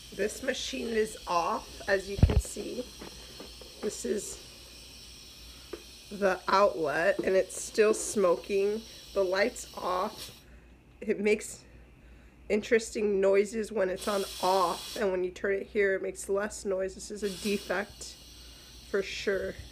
This machine is off, as you can see. This is the outlet, and it's still smoking. The light's off. It makes interesting noises when it's on off, and when you turn it here, it makes less noise. This is a defect for sure.